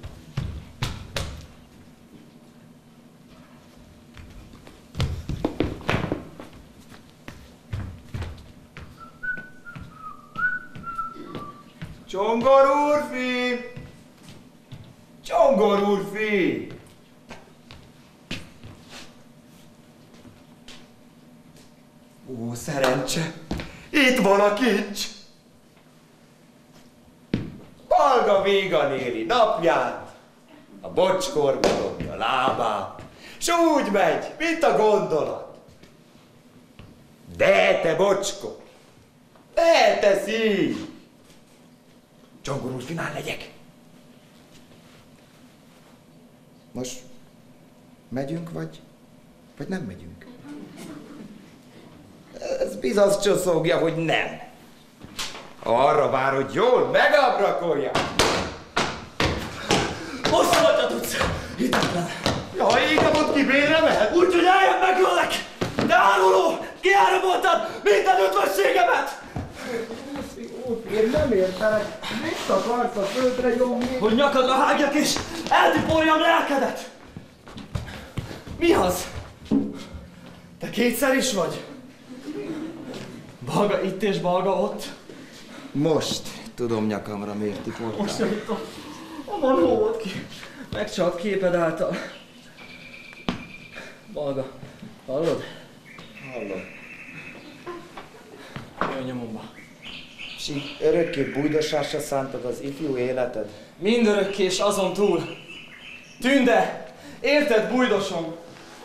Csongor úrfi! Csongor úrfi! Ó, szerencse! Itt van a kincs! Balga végan éli napját, a bocskorba dobja lábát, s úgy megy, mint a gondolat. De te bocskor! De te szív! Csongor úr, finál legyek! Most megyünk, vagy, vagy nem megyünk? Ez bizony csoszogja, hogy nem. Arra vár, hogy jól megabrakolja. Most vagy tudsz! Hitetlen! Jaj, inkább ott kibérre mehet! Úgyhogy álljon megöllek! De áruló! Kiáramoltad minden ötvösségemet! Én nem értelek. Mit akarsz a földre nyomni? Hogy nyakadra hágjak és eltipoljam lelkedet! Mi az? Te kétszer is vagy? Balga itt és balga ott? Most tudom nyakamra miért tipoltál. Most javítom. Onnan volt ki. Megcsalt képed által. Balga, hallod? Hallom. Jöjj nyomomba. S így örökké bújdosásra szántad az ifjú életed? Mindörökké és azon túl. Tünde! Érted, bújdosom?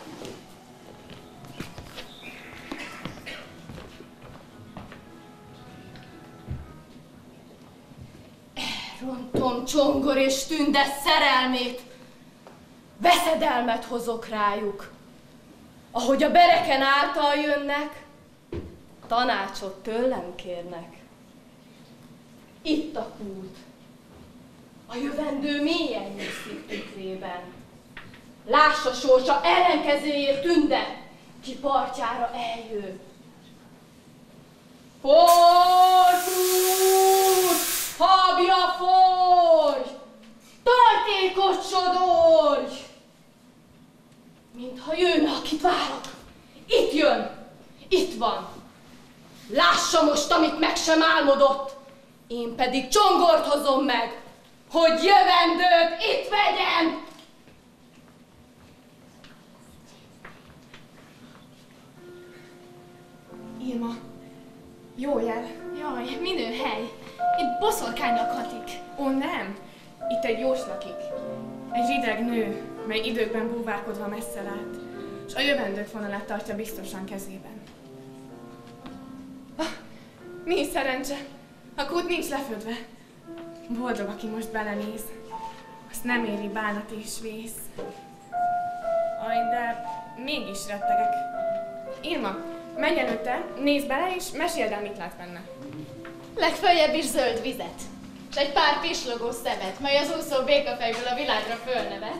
Elrontom Csongor és Tünde szerelmét. Veszedelmet hozok rájuk. Ahogy a bereken által jönnek, tanácsot tőlem kérnek. Itt a kút. A jövendő mélyen nyugszik tükrében. Lássa sorsa ellenkezőjét Tünde, ki partjára eljő. Forj, kút! Habja forj! Tartékot sodorj! Mintha jönne, akit várok. Itt jön. Itt van. Lássa most, amit meg sem álmodott. Én pedig Csongort hozom meg, hogy jövendőt itt vegyem. Irma, jó jel. Jaj, minő hely. Itt boszorkány lakhatik. Ó, nem. Itt egy jós lakik. Egy zsideg nő, mely időkben búvárkodva messze lát, és a jövendők vonalát tartja biztosan kezében. Ah, mi is szerencse. A kút nincs lefödve. Boldog, aki most belenéz. Azt nem éri bánat és vész. Aj, de mégis rettegek. Irma, menj előtte, nézz bele és meséld el, mit látsz benne. Legfeljebb is zöld vizet. És egy pár pislogó szemet, mely az úszó békafejből a világra fölnevet.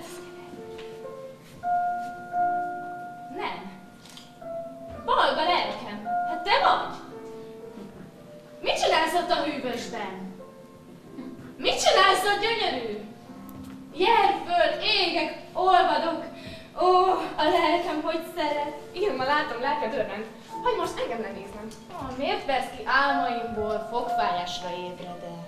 Nem. Balga lelkem, hát te vagy. Mit csinálsz ott a hűvösben? Mit csinálsz ott, gyönyörű? Járj föl, égek, olvadok. Ó, a lelkem hogy szeret. Irma, látom, lelked örvend. Hagyj most engem lenéznem. Oh, miért vesz ki álmaimból, fogfájásra ébredel?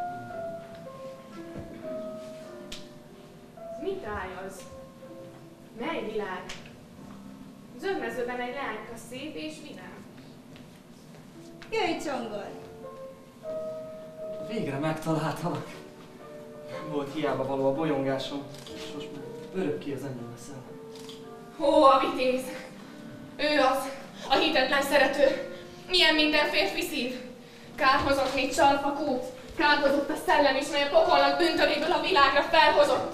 Mit rájaz? Mely világ? Zöldmezőben egy lányka szép és vidám. Jöjj, Csongor! Végre megtaláltalak. Nem volt hiába való a bolyongásom, és most már örökké az enyém leszel. Ó, a vitéz! Ő az, a hitetlen szerető. Milyen minden férfi szív. Kárhozott még csalfakút, kárhozott a szellem is, mely a pokolnak bűntöréből a világra felhozott.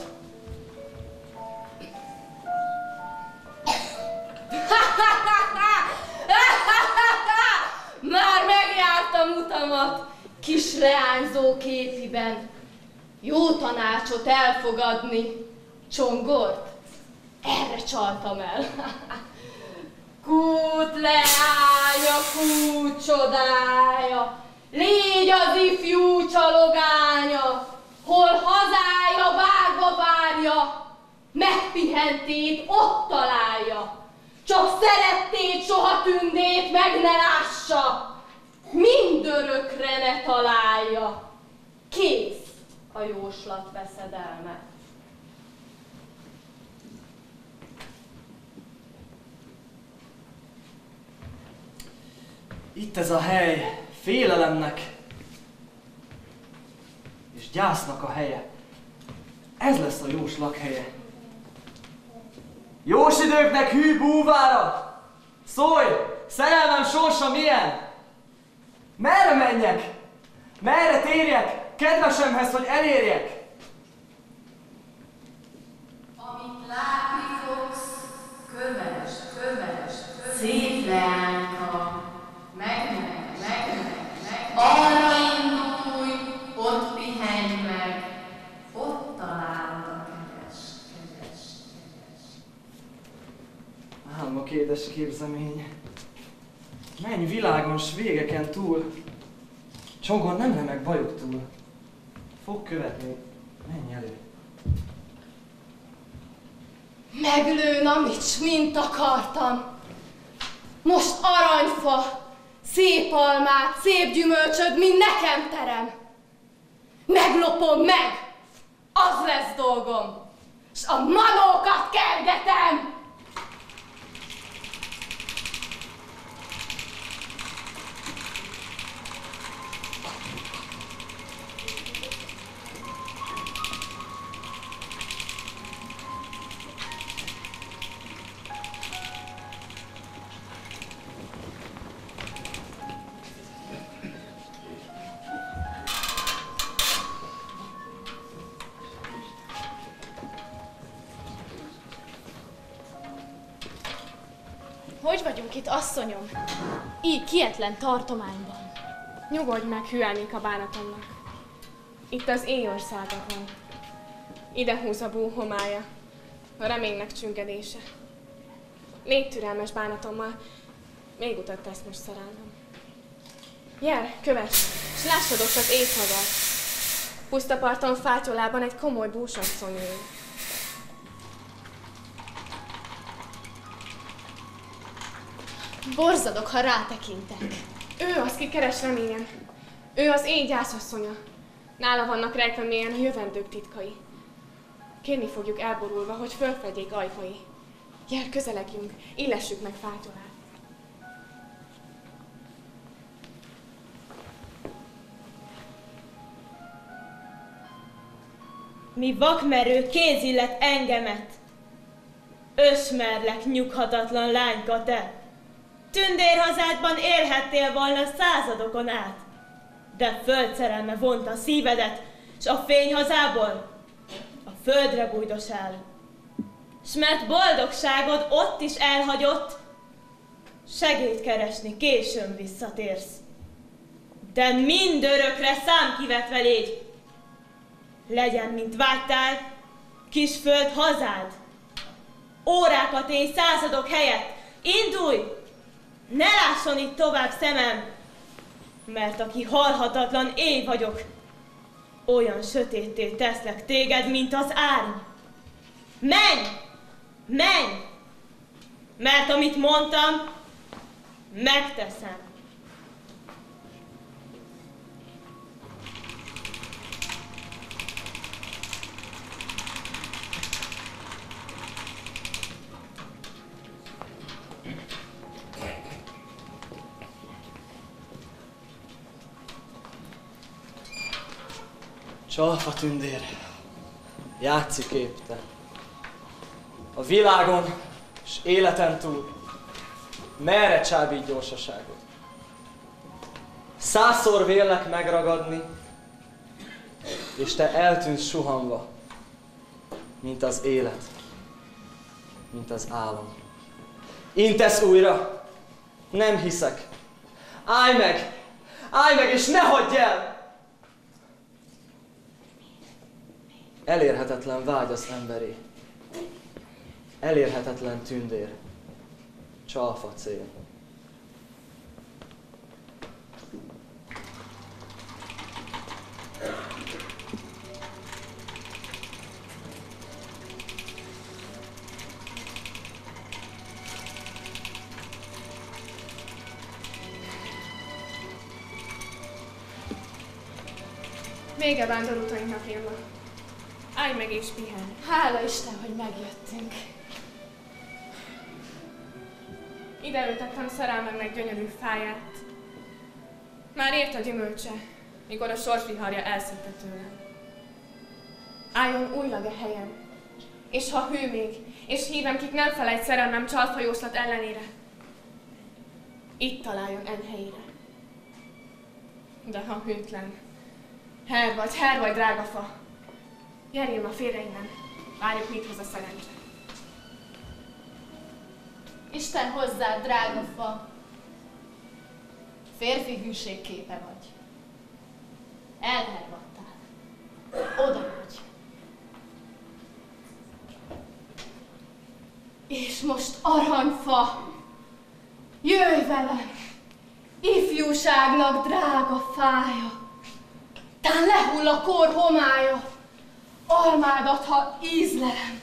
Már megjártam utamat, kis leányzó képiben. Jó tanácsot elfogadni. Csongort, erre csaltam el. Kút leánya, kút csodája, légy az ifjú csalogánya, hol hazája vágva várja, megpihentét ott találja. Csak szerettét soha tündét meg ne lássa, mindörökre ne találja. Kész a jóslat veszedelme. Itt ez a hely félelemnek és gyásznak a helye. Ez lesz a jós lakhelye. Jós időknek hű búvára! Szólj! Szerelmem sorsa milyen? Merre menjek? Merre térjek? Kedvesemhez, hogy elérjek? Amit látni fogsz, kövess, kövess, kövess. Szép leányka, megmegy, megmegy, megmegy. Arra indulj, ott pihenj meg, ott találod a keves, keves, keves. Álmok édes képzemény. Menj világon s végeken túl. Csongor nem remeg bajok túl. Fog követni, menj elő. Meglőn, amit s mint akartam. Most aranyfa, szép almát, szép gyümölcsöd, mind nekem terem. Meglopom meg, az lesz dolgom, s a manókat kergetem. Hogy vagyunk itt, asszonyom? Így kietlen tartományban. Nyugodj meg, hűelnék a bánatomnak. Itt az éjországa van. Ide húz a bú homája, a reménynek csüngedése. Légy türelmes bánatommal, még utat tesz most szerelmem. Jel, kövess, s lássad ott az éjszagát. Puszta parton fátyolában egy komoly búsasszony ül. Borzadok, ha rátekintek. Ő az, ki keres reményen. Ő az éj gyászasszonya. Nála vannak rejtve mélyen a jövendők titkai. Kérni fogjuk elborulva, hogy fölfedjék ajkai. Jel, közelegjünk, illessük meg fátyolát. Mi vakmerő kéz illet engemet. Ösmerlek nyughatatlan lányka te. Tündérhazádban élhettél volna századokon át. De földszerelme vont a szívedet, s a fényhazából a földre bújdos el. S mert boldogságod ott is elhagyott, segélyt keresni későn visszatérsz. De mindörökre számkivetve légy. Legyen, mint vágytál, kis föld hazád. Órákat élj századok helyett, indulj! Ne lásson itt tovább szemem, mert aki halhatatlan éj vagyok, olyan sötétté teszlek téged, mint az árny. Menj! Menj! Mert amit mondtam, megteszem. Csalfa tündér, játszik épp te. A világon és életen túl merre csábít gyorsaságod? Százszor vélek megragadni, és te eltűnsz suhanva, mint az élet, mint az álom. Intesz újra, nem hiszek. Állj meg, állj meg, és ne hagyj el! Elérhetetlen vágy az emberé. Elérhetetlen tündér. Csalfa cél. Vége vándorútainknak, Ilma. Állj meg és pihenj. Hála Isten, hogy megjöttünk. Ide ültettem szerelmemnek gyönyörű fáját. Már ért a gyümölcse, mikor a sorsviharja elszedte tőlem. Álljon újlag a helyen, és ha hű még, és hívem, kik nem felejt szerelmem csalfajóslat ellenére, itt találjon en helyére. De ha hűtlen, her vagy, her vagy, drága fa, gyerjél ma félre innen, várjuk, mit hoz a szerencse. Isten hozzád, drága fa, férfi hűség képe vagy. Elhervadtál. Oda vagy. És most aranyfa, jöjj velem, ifjúságnak drága fája. Tán lehull a kor homája, almádat, ha ízlelem.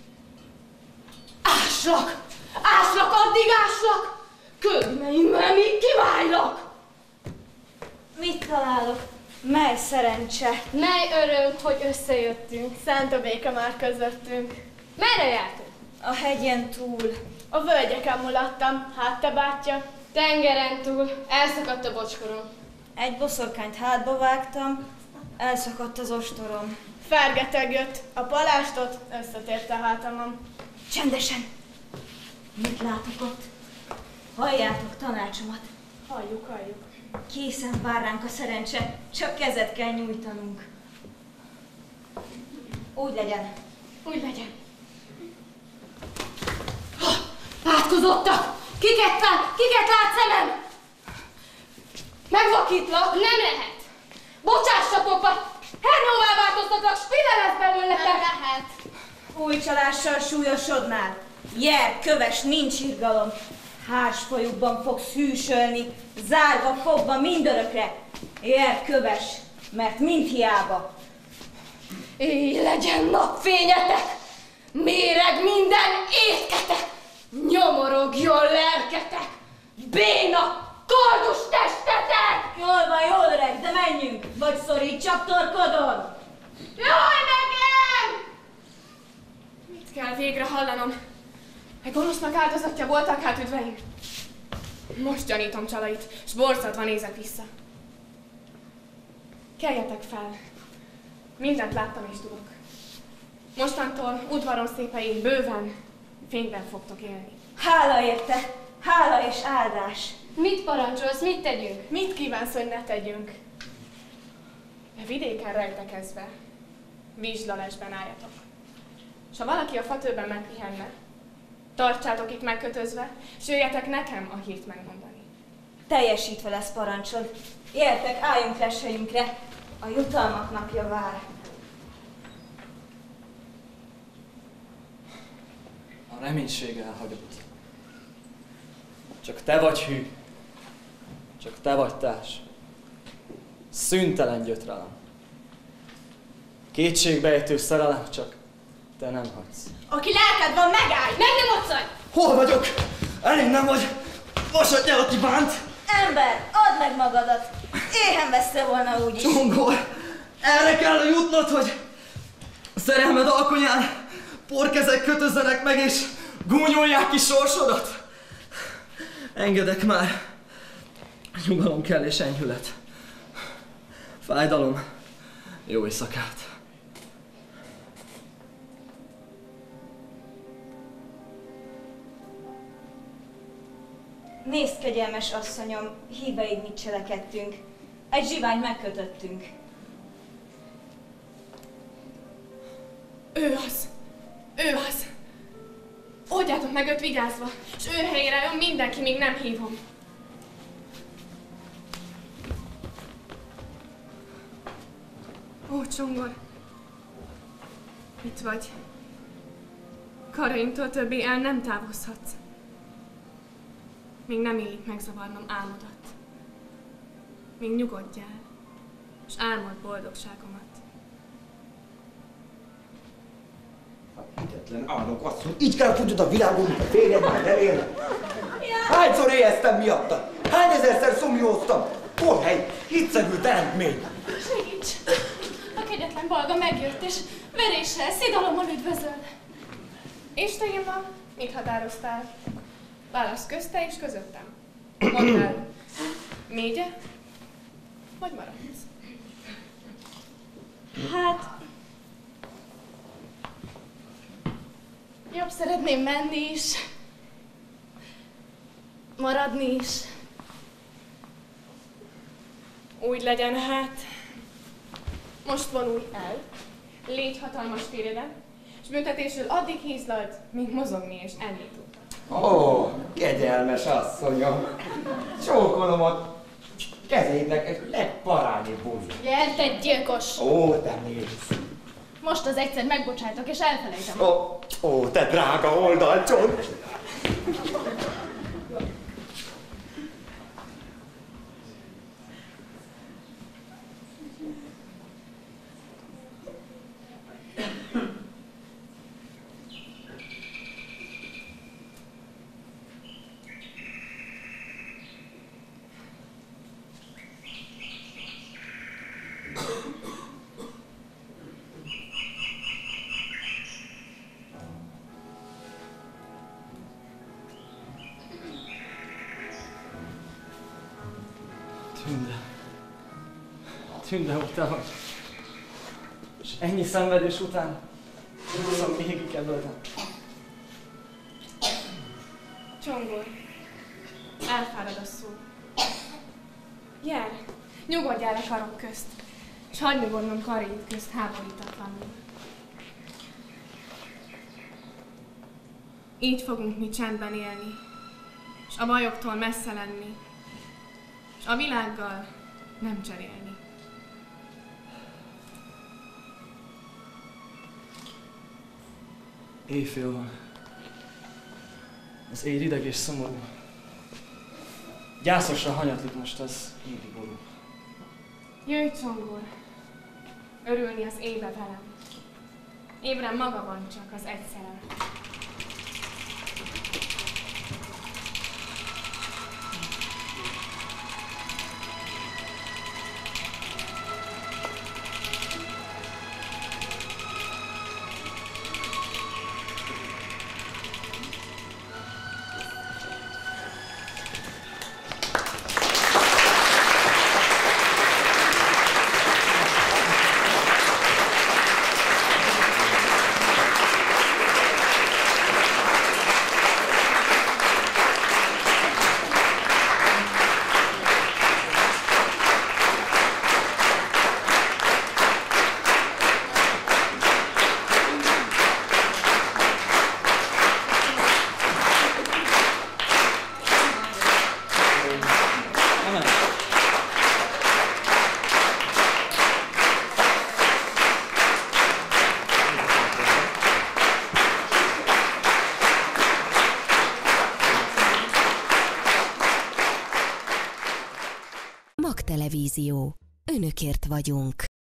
Áslak, áslak, addig áslak, ködmeimmel még kiválylak. Mit találok? Mely szerencse? Mely öröm, hogy összejöttünk. Szent a béke már közöttünk. Merre jártunk? A hegyen túl. A völgyeken mulattam, hát te bátyja. Tengeren túl, elszakadt a bocskorom. Egy boszorkányt hátba vágtam, elszakadt az ostorom. Fergeteg jött, a palástot összetért a hátamon. Csendesen! Mit látok ott? Halljátok tanácsomat. Halljuk, halljuk. Készen vár ránk a szerencse, csak kezet kell nyújtanunk. Úgy legyen. Úgy legyen. Átkozottak! Kiket lát? Kiket lát szemem? Megvakítlak? Nem lehet. Bocsássatok, vagy hernyóvá változtatlak, spile lesz belőletek! Nem lehet. Új csalással súlyosodnál. Jer, köves, nincs irgalom. Hársfajukban fogsz hűsölni, zárva, fogva mindörökre. Jer, köves, mert mind hiába. Éj legyen napfényetek! Méreg minden étketek! Nyomorogjon lelketek! béna, kardus testetek! Jól van, jól öreg, de menjünk! Vagy szorítsak torkodon! Jaj, nekem! Mit kell végre hallanom? Egy gonosznak áldozatja voltak hát üdveim. Most gyanítom csalait, s borzadva nézek vissza. Keljetek fel! Mindent láttam és tudok. Mostantól udvaron szépei bőven, fényben fogtok élni. Hála érte! Hála és áldás! Mit parancsolsz, mit tegyünk? Mit kívánsz, hogy ne tegyünk? De vidéken rejtekezve, vízslalesben álljatok. S ha valaki a fatőben megpihenne, tartsátok itt megkötözve, s jöjjetek nekem a hírt megmondani. Teljesítve lesz parancsod. Értek, álljunk lesejünkre, a jutalmak napja vár. A reménység elhagyott. Csak te vagy hű. Csak te vagy társ. Szüntelen gyötrelem. Kétségbejtő szerelem, csak te nem hagysz. Aki lelked van, megállj! Meg nem otszadj! Hol vagyok? Elég nem vagy? Vasad nyel, aki bánt! Ember, add meg magadat! Éhen veszte volna úgyis. Csongor! Erre kell jutnod, hogy a szerelmed alkonyán porkezek kötözzenek meg és gúnyolják ki sorsodat. Engedek már. Nyugalom kell és enyhület. Fájdalom. Jó éjszakát. Nézd, kegyelmes asszonyom, híveid mit cselekedtünk. Egy zsiványt megkötöttünk. Ő az! Ő az! Oldjátok meg őt vigyázva, s ő helyére jön mindenki, míg nem hívom. Ó, Csongor! Itt vagy. Karaimtól többé el nem távozhatsz. Még nem illik megzavarnom álmodat. Még nyugodjál, és álmod boldogságomat. Hitetlen állok azt, hogy így kell futnod a világon, mint a férjed már nem élne. Hányszor éheztem miatta? Hány ezerszer szomjóztam? Hol hely? Hitszegő teremtmény! Segíts! A kegyetlen balga megjött, és veréssel, szidalommal üdvözöl. És te, Ilma, mit határoztál? Válasz közte és közöttem. Mondd el, mégye, vagy maradsz? Hát... Jobb szeretném menni is. Maradni is. Úgy legyen hát. Most vonulj el, légy hatalmas férjeden, és büntetésül addig hízlald, míg mozogni és enni tud. Ó, kegyelmes asszonyom! Csókolom a kezédnek egy legparányi búzsát. Gyertek, gyilkos! Ó, te mész! Most az egyszer megbocsájtok, és elfelejtem. Ó, ó, te drága oldalcsont! Tünde. Tünde, hogy te vagy. És ennyi szenvedés után szóval még kedveltem. Csongor, elfárad a szó. Jár, nyugodjál a karok közt, és hagyd nyugodnom karjaid közt háborítatlanul. Így fogunk mi csendben élni, és a bajoktól messze lenni, és a világgal nem cserélni. Éjfél van. Az éj rideg és szomorú. Gyászosra hanyatlik most az égi ború. Jöjj, Csongor, örülni az éve velem. Ébren maga van csak az egy szerelem. Televízió. Önökért vagyunk.